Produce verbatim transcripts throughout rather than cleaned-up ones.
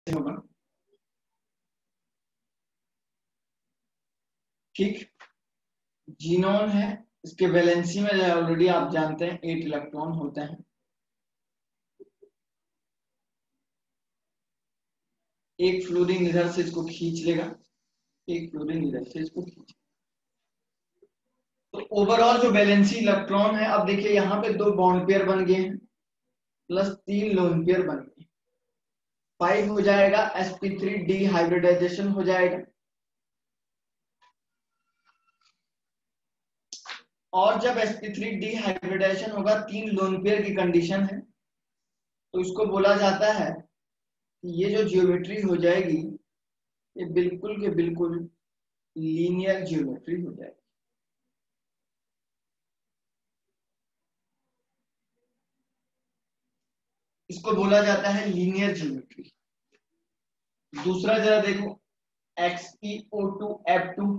होगा। ठीक, जीनोन है, इसके वैलेंसी में जो है ऑलरेडी आप जानते हैं एट इलेक्ट्रॉन होते हैं। एक फ्लोरीन इधर से इसको खींच लेगा, एक फ्लोरीन इधर से इसको खींच। तो ओवरऑल जो वैलेंसी इलेक्ट्रॉन है, अब देखिए यहाँ पे दो बॉन्ड पेयर बन गए हैं प्लस तीन लोन पेयर बन गए, फाइव हो जाएगा, sp3 डिहाइब्रिडाइजेशन हो जाएगा। और जब sp3 डिहाइब्रिडाइजेशन होगा, तीन लोन पेयर की कंडीशन है, तो इसको बोला जाता है कि ये जो ज्योमेट्री हो जाएगी ये बिल्कुल के बिल्कुल लीनियर ज्योमेट्री हो जाएगी। इसको बोला जाता है लीनियर ज्योमेट्री। दूसरा जरा देखो, X E O two F two,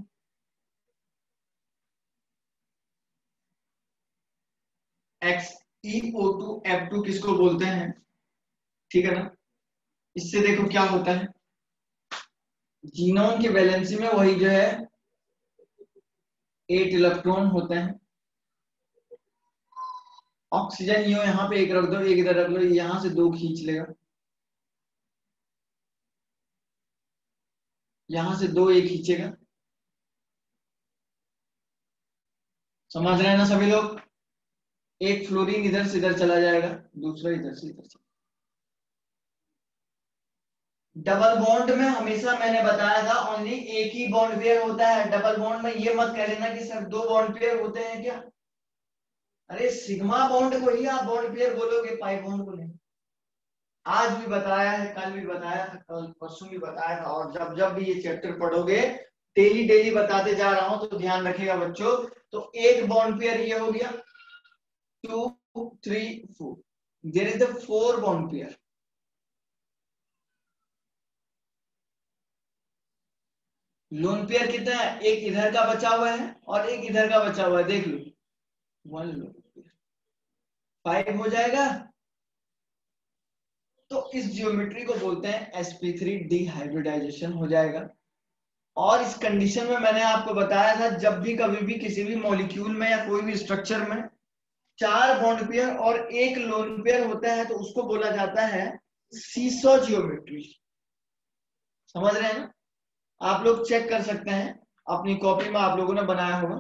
X E O two F two किसको बोलते हैं, ठीक है ना। इससे देखो क्या होता है, जीनोन की वैलेंसी में वही जो है एट इलेक्ट्रॉन होते हैं। ऑक्सीजन यो यहाँ पे एक रख दो, एक इधर रख लो, यहां से दो खींच लेगा, यहां से दो एक खींचेगा। समझ रहे हैं ना सभी लोग। एक फ्लोरीन इधर से इधर चला जाएगा, दूसरा इधर से इधर चला। डबल बॉन्ड में हमेशा मैंने बताया था ओनली एक ही बॉन्ड पेयर होता है। डबल बॉन्ड में ये मत कह लेना कि सर दो बॉन्ड पेयर होते हैं क्या। अरे सिग्मा बॉन्ड को ही आप बॉन्ड पेयर बोलोगे, पाई बॉन्ड को नहीं। आज भी बताया है, कल भी बताया था, कल परसों भी बताया था, और जब जब भी ये चैप्टर पढ़ोगे डेली डेली बताते जा रहा हूं, तो ध्यान रखिएगा बच्चों। तो एक बॉन्ड पेयर ये हो गया, two three four, there is the four bond pair. Lone pair कितना है, एक इधर का बचा हुआ है और एक इधर का बचा हुआ है, देख लो, वन लोन पेयर, फाइव हो जाएगा। तो इस जियोमेट्री को बोलते हैं sp3 डिहाइब्रिडाइजेशन हो जाएगा। और इस कंडीशन में मैंने आपको बताया था, जब भी कभी भी किसी भी मॉलिक्यूल में या कोई भी स्ट्रक्चर में चार बॉन्ड पेयर और एक लोन पेयर होता है, तो उसको बोला जाता है सीसो जियोमेट्री। समझ रहे हैं ना। आप लोग चेक कर सकते हैं, अपनी कॉपी में आप लोगों ने बनाया होगा।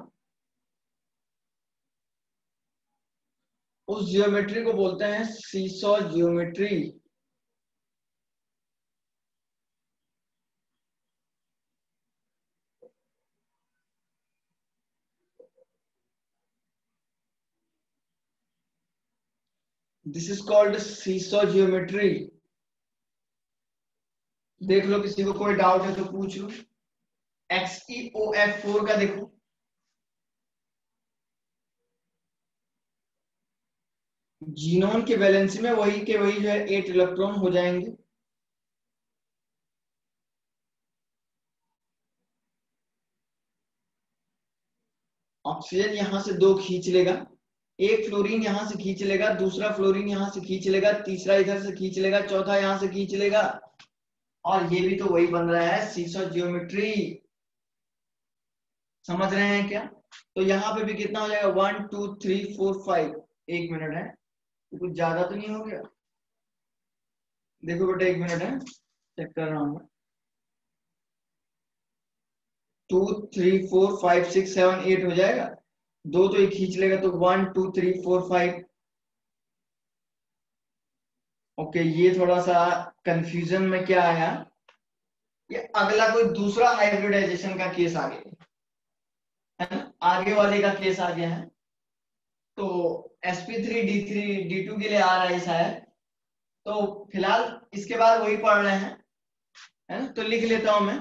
उस जियोमेट्री को बोलते हैं seesaw geometry. This is called seesaw geometry. देख लो, किसी को कोई डाउट है तो पूछ लो। X E O F four का देखो, जीनोन के वैलेंसी में वही के वही जो है एट इलेक्ट्रॉन हो जाएंगे। ऑक्सीजन यहां से दो खींच लेगा, एक फ्लोरीन यहां से खींच लेगा, दूसरा फ्लोरीन यहां से खींच लेगा, तीसरा इधर से खींच लेगा, चौथा यहां से खींच लेगा। और ये भी तो वही बन रहा है, सीसो जियोमेट्री। समझ रहे हैं क्या। तो यहाँ पे भी कितना हो जाएगा, one two three four five. एक मिनट है, तो कुछ ज्यादा तो नहीं हो गया। देखो बेटा एक मिनट है, चेक कर रहा हूँ। Two three four five six seven eight हो जाएगा, दो तो एक खींच लेगा, तो one two three four five. Okay, ये थोड़ा सा कंफ्यूजन में क्या आया, ये अगला कोई दूसरा हाइब्रिडाइजेशन का केस आ गया है ना, आगे वाले का केस आ गया है। तो sp3 d3 d2 के लिए आ रहा है शायद। तो फिलहाल इसके बाद वही पढ़ रहे हैं, है ना। तो लिख लेता हूं मैं,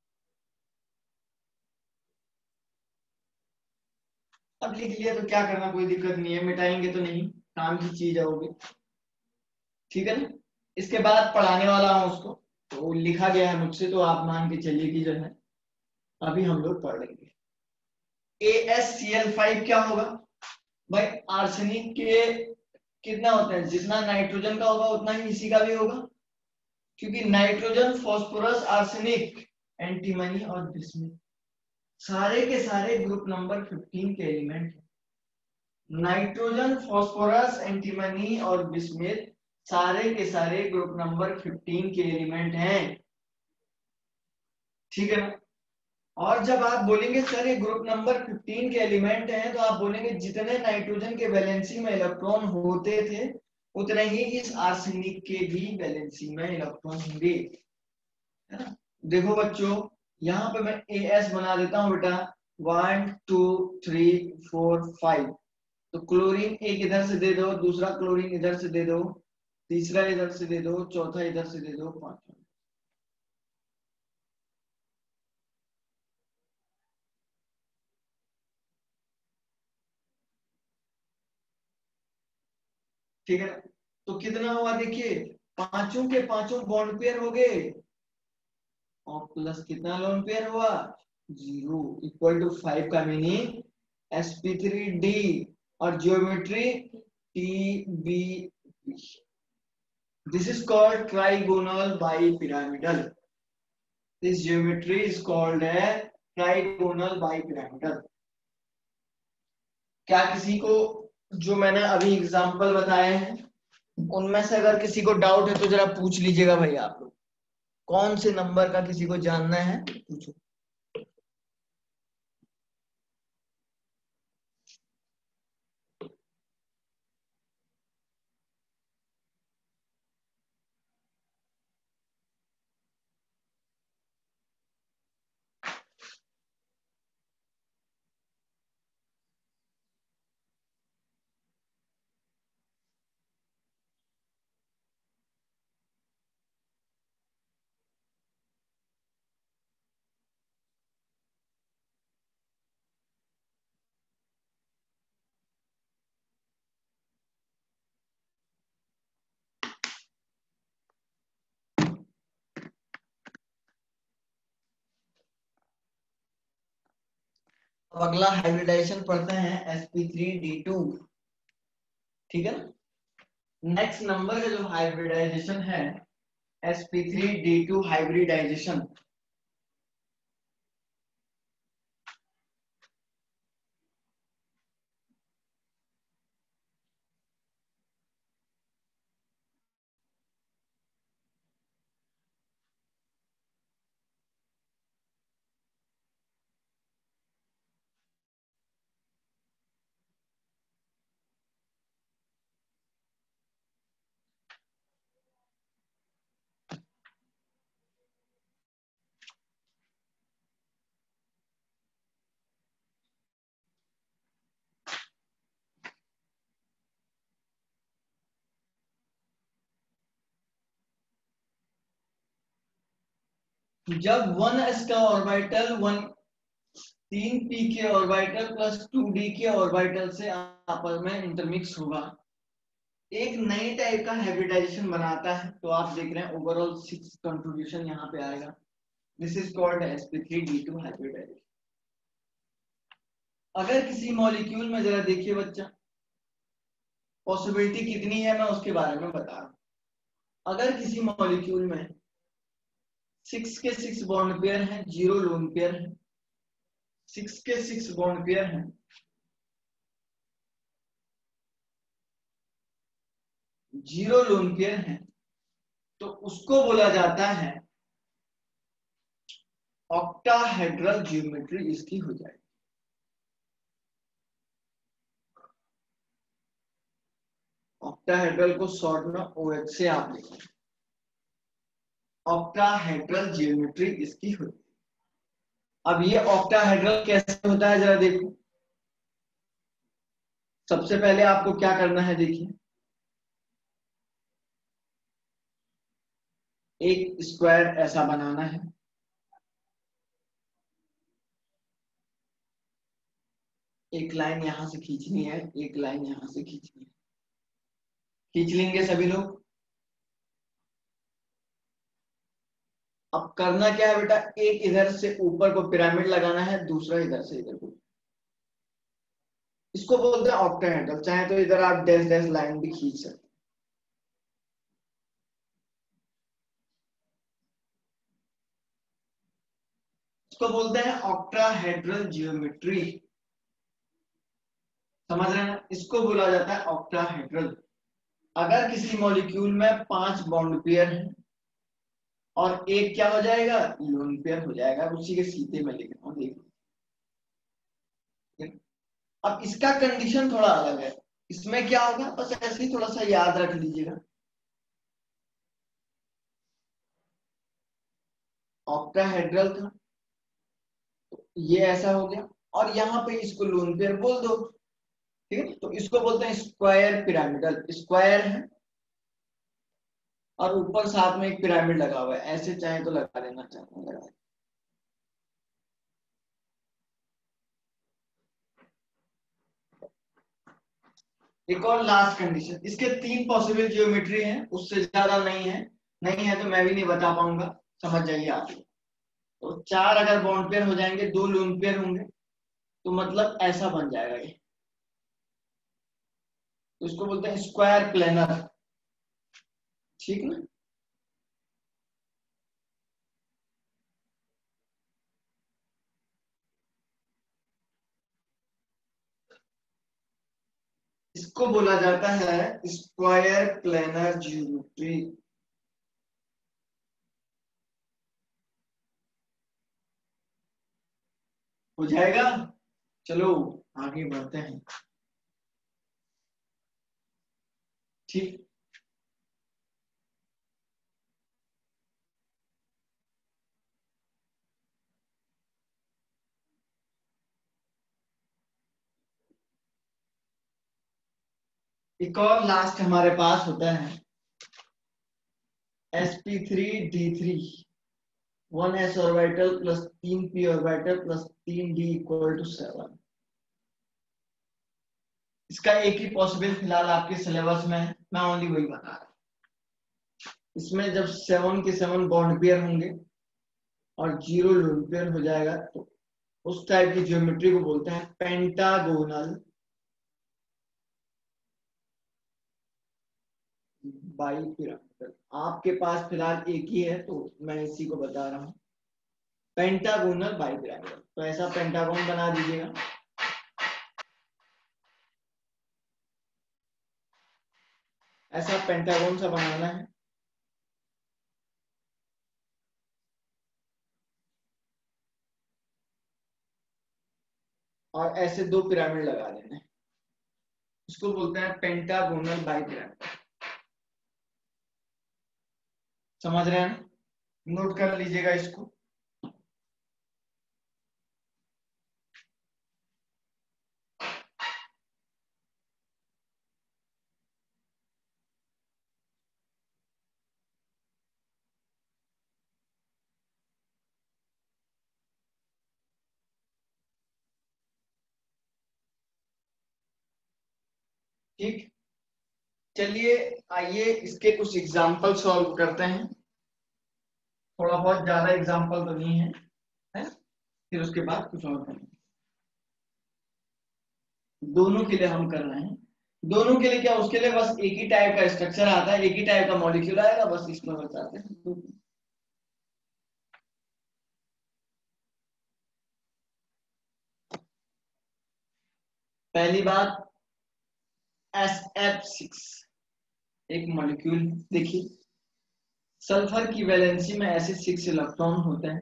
अब लिख लिया तो क्या करना, कोई दिक्कत नहीं है, मिटाएंगे तो नहीं, काम की चीज है वो भी, ठीक है ना। इसके बाद पढ़ाने वाला हूं उसको, तो लिखा गया है मुझसे, तो आप मान के चलिए कि जो है अभी हम लोग पढ़ लेंगे। A S C L five क्या होगा भाई, आर्सेनिक के कितना होता है, जितना नाइट्रोजन का होगा उतना ही इसी का भी होगा। क्योंकि नाइट्रोजन, फास्फोरस, आर्सेनिक, एंटीमनी और बिस्मुथ सारे के सारे ग्रुप नंबर फिफ्टीन के एलिमेंट हैं। नाइट्रोजन, फास्फोरस, एंटीमनी और बिस्मुथ सारे के सारे ग्रुप नंबर फिफ्टीन के एलिमेंट हैं। ठीक है ना? और जब आप बोलेंगे सर ये ग्रुप नंबर फिफ्टीन के एलिमेंट हैं, तो आप बोलेंगे जितने नाइट्रोजन के वैलेंसी में इलेक्ट्रॉन होते थे उतने ही इस आर्सेनिक के भी वैलेंसी में इलेक्ट्रॉन होंगे, है ना? देखो बच्चों, यहाँ पे मैं ए एस बना देता हूँ बेटा, one two three four five. तो क्लोरीन एक इधर से दे दो, दूसरा क्लोरीन इधर से दे दो, तीसरा इधर से दे दो, चौथा इधर से दे दो, पांचवा। ठीक है ना? तो कितना हुआ देखिए, पांचों के पांचों बॉन्ड पेयर हो गए और प्लस कितना लोन पेयर हुआ, जीरो, इक्वल टू फाइव का meaning S P three D और geometry T B. This is called trigonal bipyramidal. This geometry is called है ट्राइगोनल बाइपिरामिडल। क्या किसी को जो मैंने अभी एग्जांपल बताए हैं उनमें से अगर किसी को डाउट है तो जरा पूछ लीजिएगा भाई, आप लोग कौन से नंबर का किसी को जानना है पूछो। अब अगला हाइब्रिडाइजेशन पढ़ते हैं S P three D two. ठीक है ना? नेक्स्ट नंबर का जो हाइब्रिडाइजेशन है S P three D two hybridization. जब वन एस का ऑर्बिटल वन तीन पी के ऑर्बिटल प्लस टू डी के ऑर्बिटल से आपस में इंटरमिक्स होगा, एक नई टाइप का हाइब्रिडाइजेशन बनाता है। तो आप देख रहे हैं ओवरऑल सिक्स कंट्रीब्यूशन यहाँ पे आएगा। This is called S P three D two hybridization. अगर किसी मॉलिक्यूल में जरा देखिए बच्चा, पॉसिबिलिटी कितनी है मैं उसके बारे में बता रहा हूं। अगर किसी मॉलिक्यूल में सिक्स के सिक्स बॉन्ड पेयर हैं, जीरो लोन पेयर है, सिक्स के सिक्स बॉन्ड पेयर हैं, जीरो लोन पेयर है, तो उसको बोला जाता है ऑक्टाहेड्रल ज्योमेट्री इसकी हो जाएगी। ऑक्टाहेड्रल को शॉर्ट में ओएच से आप लिखें, ऑक्टाहेड्रल ज्योमेट्री इसकी होती है। अब ये ऑक्टाहेड्रल कैसे होता है जरा देखो। सबसे पहले आपको क्या करना है देखिए, एक स्क्वायर ऐसा बनाना है, एक लाइन यहां से खींचनी है, एक लाइन यहां से खींचनी है, खींच लेंगे सभी लोग। अब करना क्या है बेटा, एक इधर से ऊपर को पिरामिड लगाना है, दूसरा इधर से इधर को। इसको बोलते हैं ऑक्टाहेड्रल। चाहे तो इधर आप डैश डैश लाइन भी खींच सकते हैं। इसको बोलते हैं ऑक्टाहेड्रल जियोमेट्री। समझ रहे हैं, इसको बोला जाता है ऑक्टाहेड्रल। अगर किसी मॉलिक्यूल में पांच बॉन्ड पेयर हैं और एक क्या हो जाएगा, लोन पेयर हो जाएगा, उसी के सीधे में लिख रहा हूं, देखिए। अब इसका कंडीशन थोड़ा अलग है, इसमें क्या होगा, बस ऐसे ही थोड़ा सा याद रख लीजिएगा। ऑक्टाहेड्रल था, तो ये ऐसा हो गया, और यहाँ पे इसको लोन पेयर बोल दो, ठीक है। तो इसको बोलते हैं स्क्वायर पिरामिडल, स्क्वायर है और ऊपर साथ में एक पिरामिड लगा हुआ है, ऐसे चाहे तो लगा देना, चाहे लगा देना। एक और लास्ट कंडीशन, इसके तीन पॉसिबल जियोमेट्री हैं, उससे ज्यादा नहीं है, नहीं है तो मैं भी नहीं बता पाऊंगा, समझ जाइए आप। तो चार अगर बॉन्ड पेयर हो जाएंगे, दो लोन पेयर होंगे, तो मतलब ऐसा बन जाएगा ये। तो इसको बोलते हैं स्क्वायर प्लेनर, ठीक ना। इसको बोला जाता है स्क्वायर प्लेनर जियोमेट्री। हो जाएगा, चलो आगे बढ़ते हैं, ठीक। एक और लास्ट हमारे पास होता है S P three D three, one S orbital plus तीन पी ऑर्बिटल प्लस तीन डी इक्वल टू सेवन। इसका एक ही पॉसिबल फिलहाल आपके सिलेबस में है, मैं ओनली वही बता रहा हूं। इसमें जब सेवन के सेवन बॉन्ड पेयर होंगे और जीरो लोन पेयर हो जाएगा, तो उस टाइप की ज्योमेट्री को बोलते हैं पेंटागोनल बाइपिरामिडल। आपके पास फिलहाल एक ही है, तो मैं इसी को बता रहा हूँ, पेंटागोनल बाइपिरामिडल। तो ऐसा पेंटागोन बना दीजिएगा, ऐसा पेंटागोन सा बनाना है, और ऐसे दो पिरामिड लगा देने हैं। इसको बोलते हैं पेंटागोनल बाइपिरामिड। समझ रहे हैं, नोट कर लीजिएगा इसको। ठीक, चलिए आइए इसके कुछ एग्जाम्पल सॉल्व करते हैं। थोड़ा बहुत ज्यादा एग्जाम्पल तो नहीं है, है? फिर उसके बाद कुछ और करेंगे। दोनों के लिए हम कर रहे हैं, दोनों के लिए क्या, उसके लिए बस एक ही टाइप का स्ट्रक्चर आता है, एक ही टाइप का मॉलिक्यूल आएगा, बस इसमें बताते हैं। पहली बात, एस एफ सिक्स एक मॉलिक्यूल, देखिए सल्फर की वैलेंसी में ऐसे सिक्स इलेक्ट्रॉन होते हैं,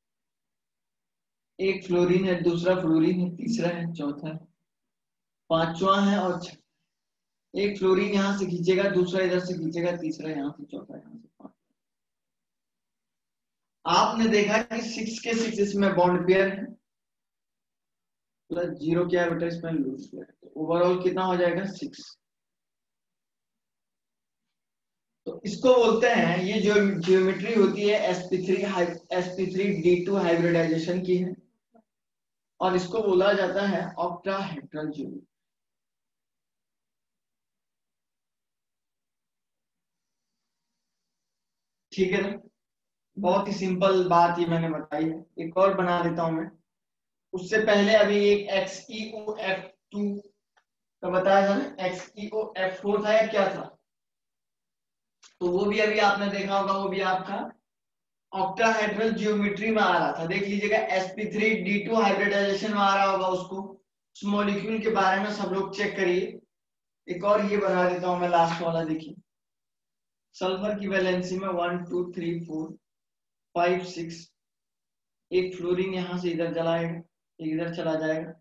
एक फ्लोरीन है, दूसरा फ्लोरीन है, तीसरा है, चौथा है, पांचवा है और छठा। एक फ्लोरीन यहां से खींचेगा, दूसरा इधर से खींचेगा, तीसरा यहाँ से, चौथा यहाँ से, पांचवा। आपने देखा कि सिक्स के सिक्स इसमें बॉन्ड पेयर है, प्लस जीरो क्या है बेटा इसमें लूज पेयर, तो ओवरऑल कितना हो जाएगा, सिक्स। तो इसको बोलते हैं, ये जो ज्योमेट्री होती है S P three S P three D two hybridization की है, और इसको बोला जाता है ऑक्टाहेड्रल ज्योमेट्री। ठीक है ना, बहुत ही सिंपल बात ये मैंने बताई है। एक और बना देता हूं मैं, उससे पहले अभी एक X E O F two का बताया था ना, X E O F four था या क्या था, तो वो भी अभी आपने देखा होगा, वो भी आपका ऑक्टाहेड्रल जियोमेट्री में आ रहा था, देख लीजिएगा S P three D two hybridization में आ रहा होगा उसको। उस मॉलिक्यूल के बारे में सब लोग चेक करिए। एक और ये बना देता हूं मैं लास्ट वाला, देखिए सल्फर की वैलेंसी में one two three four five six, एक फ्लोरीन यहां से इधर जलाएगा, एक इधर चला जाएगा।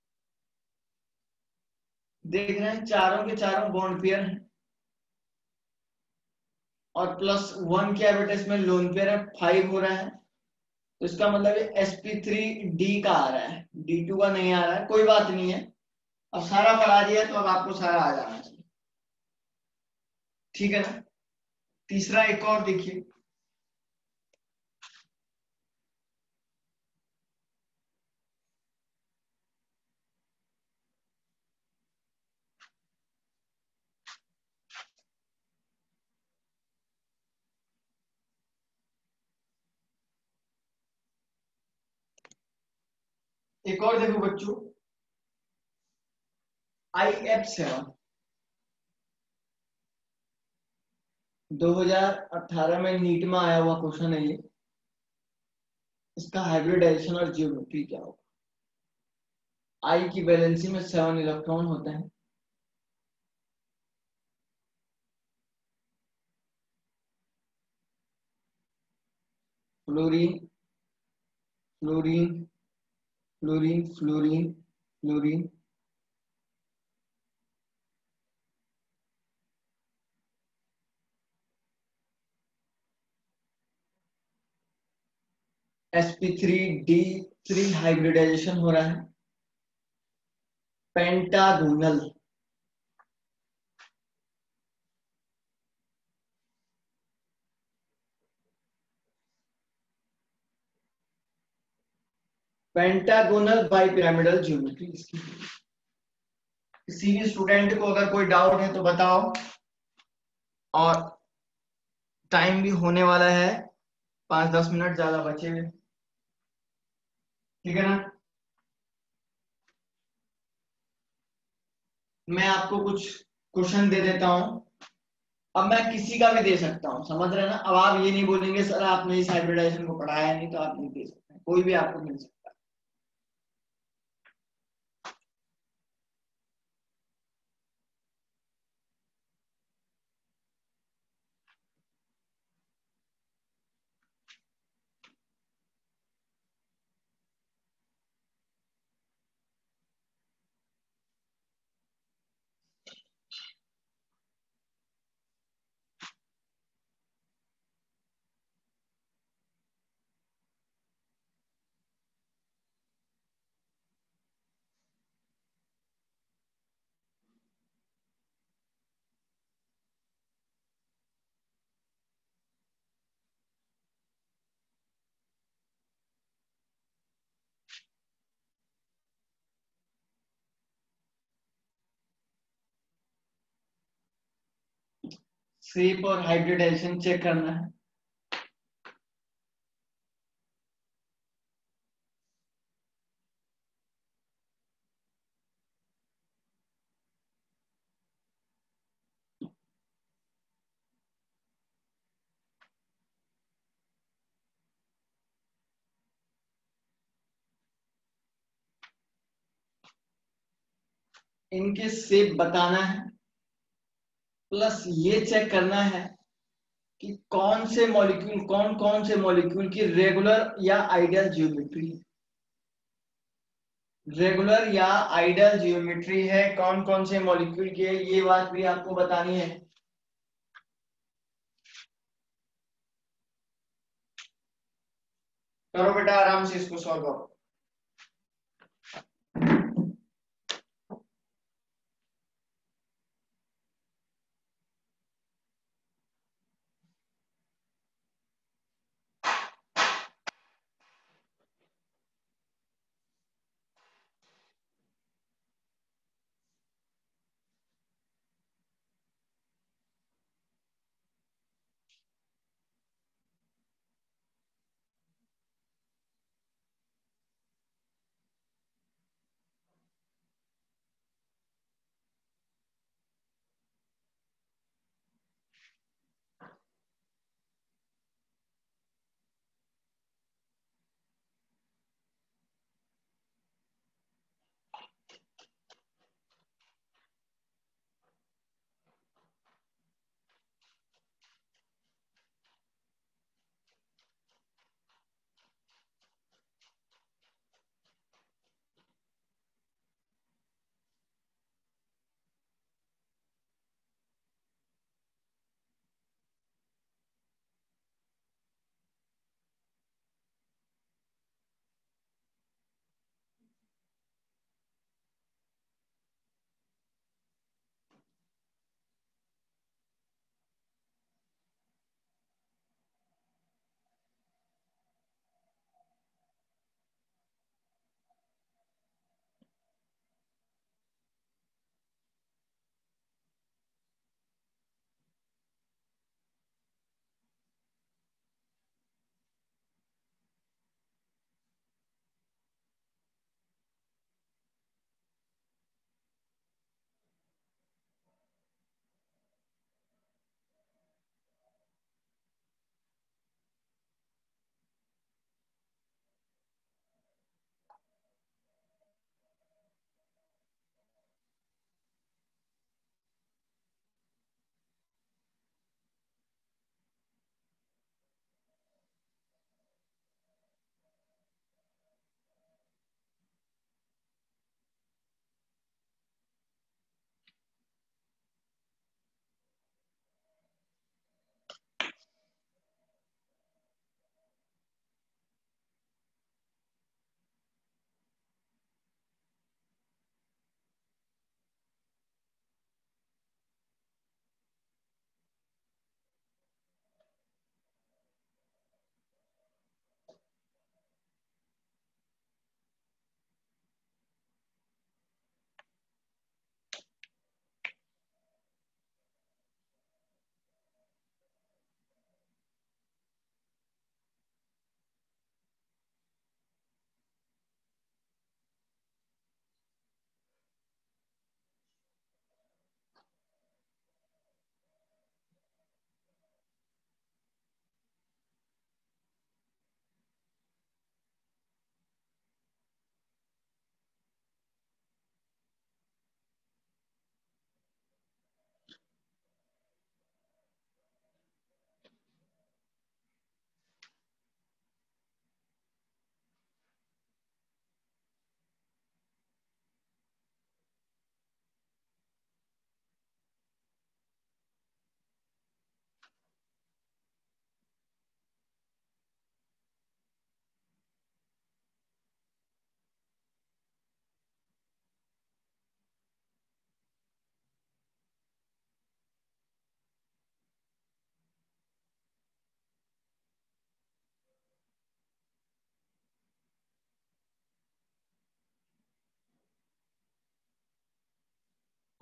देख रहे हैं चारों के चारों बॉन्ड पेयर हैं, और प्लस वन के एबिटस में लोन पेयर है, फाइव हो रहा है। तो इसका मतलब एस पी थ्री डी का आ रहा है, डी टू का नहीं आ रहा है, कोई बात नहीं है। अब सारा पढ़ा दिया तो अब आपको सारा आ जाना चाहिए, ठीक है ना। तीसरा एक और देखिए, एक और देखो बच्चों, आई एफ सेवन दो हज़ार अठारह में नीट में आया हुआ क्वेश्चन है ये। इसका हाइब्रिडाइजेशन और जियोमेट्री क्या होगा। आई की वैलेंसी में सेवन इलेक्ट्रॉन होते हैं, fluorine fluorine fluorine fluorine fluorine, S P three D three hybridization हो रहा है, पेंटागोनल। पेंटागोनल बाइपिरामिडल ज्योमेट्री इसकी। किसी भी स्टूडेंट को अगर कोई डाउट है तो बताओ, और टाइम भी होने वाला है, पांच दस मिनट ज्यादा बचे हुए, ठीक है ना। मैं आपको कुछ क्वेश्चन दे देता हूं, अब मैं किसी का भी दे सकता हूं, समझ रहे हैं ना। अब आप ये नहीं बोलेंगे सर आपने इस हाइब्रिडाइजेशन को पढ़ाया नहीं, तो आप नहीं दे सकते, कोई भी आपको मिल सकता है। शेप और हाइब्रिडाइजेशन चेक करना है। इनके शेप बताना है, प्लस ये चेक करना है कि कौन से मॉलिक्यूल कौन कौन से मॉलिक्यूल की रेगुलर या आइडियल जियोमेट्री है। रेगुलर या आइडियल जियोमेट्री है कौन कौन से मॉलिक्यूल की है, ये बात भी आपको बतानी है। करो बेटा आराम से इसको सॉल्व करो।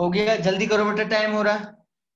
हो गया, जल्दी करो बेटा, टाइम हो रहा है।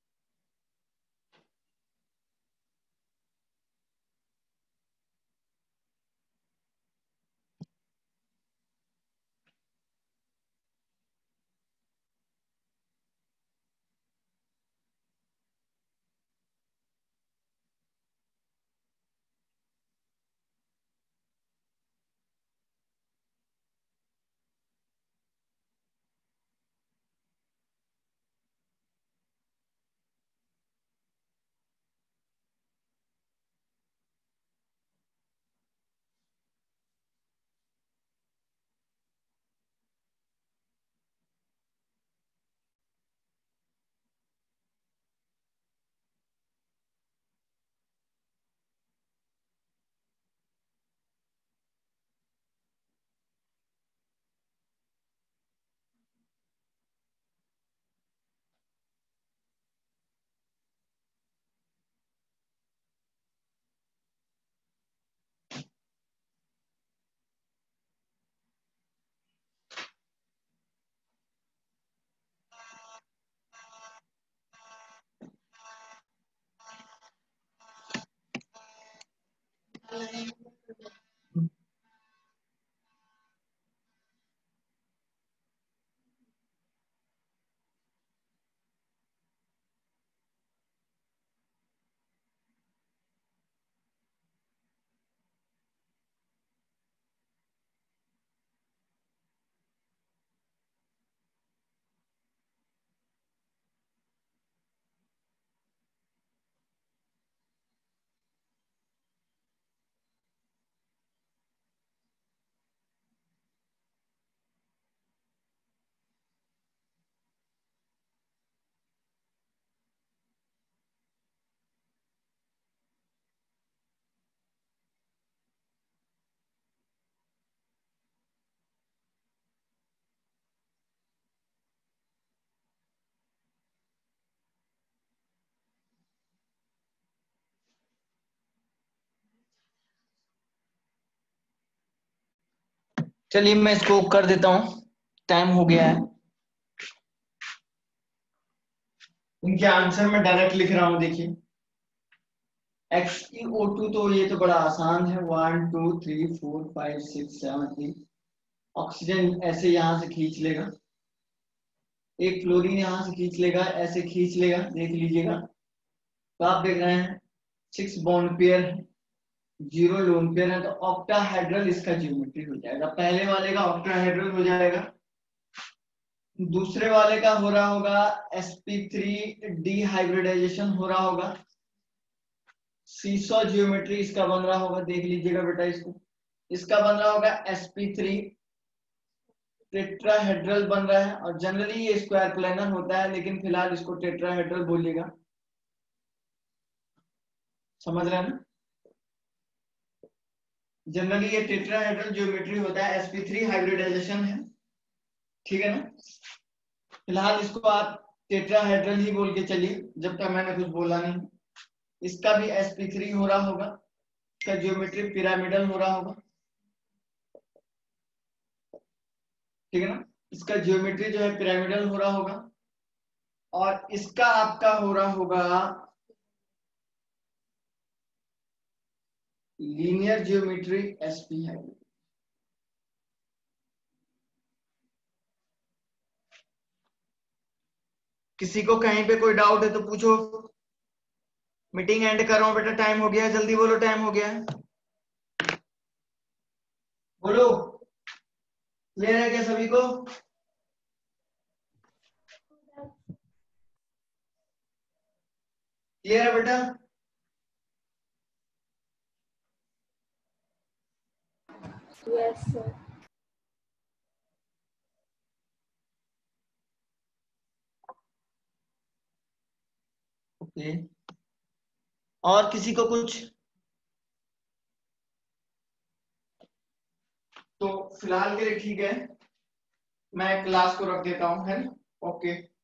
चलिए मैं इसको कर देता हूं, टाइम हो गया है। इनके आंसर में डायरेक्ट लिख रहा हूं, देखिए। एक्स की ओ टू, तो ये तो बड़ा आसान है, one two three four five six seven eight. Oxygen ऐसे यहां से खींच लेगा, एक फ्लोरीन यहां से खींच लेगा, ऐसे खींच लेगा, देख लीजिएगा। तो आप देख रहे हैं six bond pair, zero lone pair है, तो ऑक्टाहेड्रल इसका ज्योमेट्री हो जाएगा। पहले वाले का ऑक्टाहेड्रल हो जाएगा, दूसरे वाले का हो रहा होगा एस पी थ्री डिहाइब्रिडाइजेशन हो रहा होगा, सीसॉ ज्योमेट्री इसका बन रहा होगा, देख लीजिएगा बेटा इसको। इसका बन रहा होगा एस पी थ्री टेट्राहेड्रल बन रहा है, और जनरली ये स्क्वायर प्लेनर होता है, लेकिन फिलहाल इसको टेट्राहेड्रल बोलिएगा, समझ रहे हैं ना। जनरली ये टेट्राहेड्रल ज्योमेट्री होता है, एस पी थ्री हाइब्रिडाइजेशन है, ठीक है ना। फिलहाल इसको आप टेट्राहेड्रल ही बोल के चलिए, जब तक मैंने कुछ बोला नहीं। इसका भी एस पी थ्री हो रहा होगा, इसका ज्योमेट्री पिरामिडल हो रहा होगा, ठीक है ना। इसका ज्योमेट्री जो है पिरामिडल हो रहा होगा, और इसका आपका हो रहा होगा लीनियर ज्योमेट्री एसपी है। किसी को कहीं पे कोई डाउट है तो पूछो। मीटिंग एंड कर रहा हूं बेटा, टाइम हो गया है, जल्दी बोलो, टाइम हो गया है, बोलो। क्लियर है क्या सभी को? क्लियर है बेटा? Yes sir. ओके, और किसी को कुछ? तो फिलहाल के लिए ठीक है, मैं क्लास को रख देता हूँ, है ना। ओके।